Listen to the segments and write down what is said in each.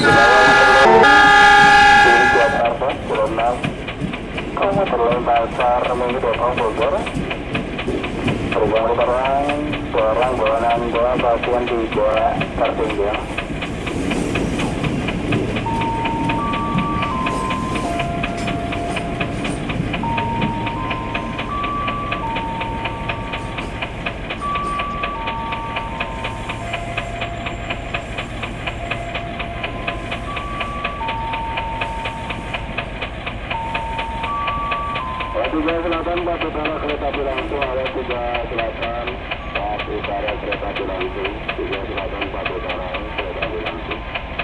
Komuter lain Pasar Minggu Depok Bogor. Perubahan barang bawaan Anda pasien tidak tertinggal. Tiga Selatan, Pak Utara kereta api langsung, ada 3 Selatan, Pak Utara kereta api langsung, 3 Selatan, Pak Utara kereta api langsung.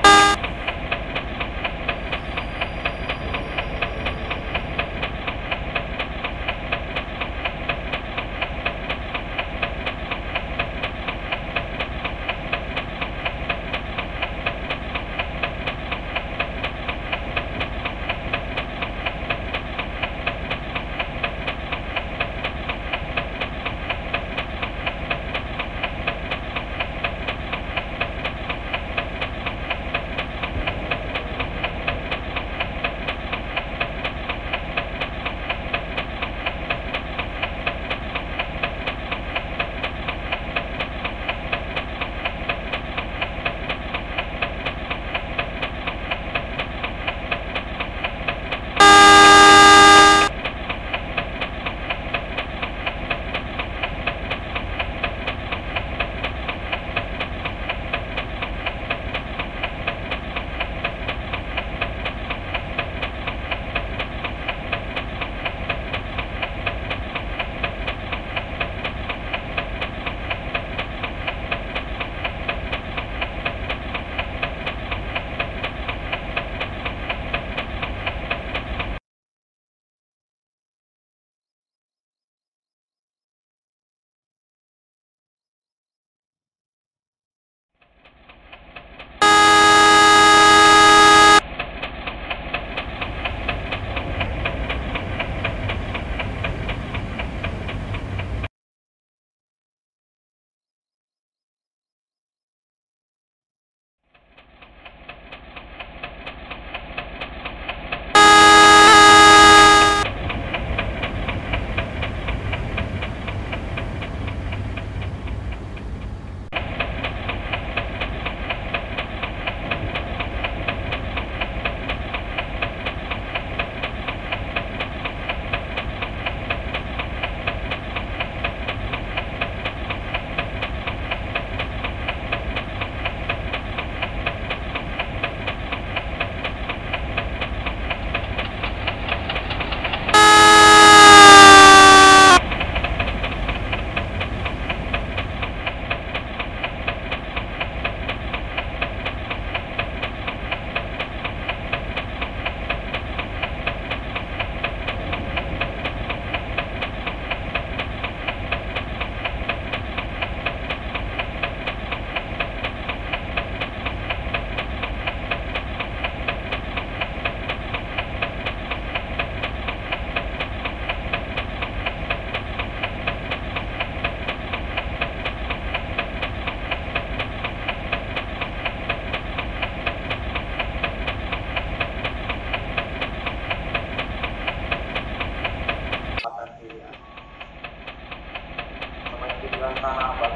Tanah Abang.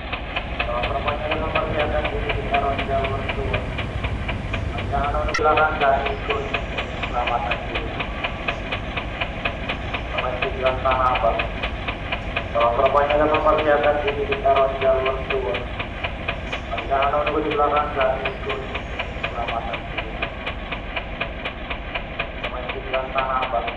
Perpanjangan nomor kegiatan ini ditaruh jalur 2. Jangan silakan dan ikut keselamatan diri. Nomor 9 Tanah Abang. Perpanjangan nomor kegiatan ini ditaruh jalur 2. Jangan menunggu di belakang dan ikut keselamatan diri. Nomor 9 Tanah Abang.